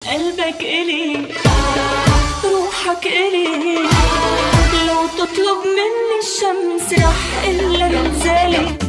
قلبك إلي، روحك إلي، لو تطلب مني الشمس رح قلك انزلي.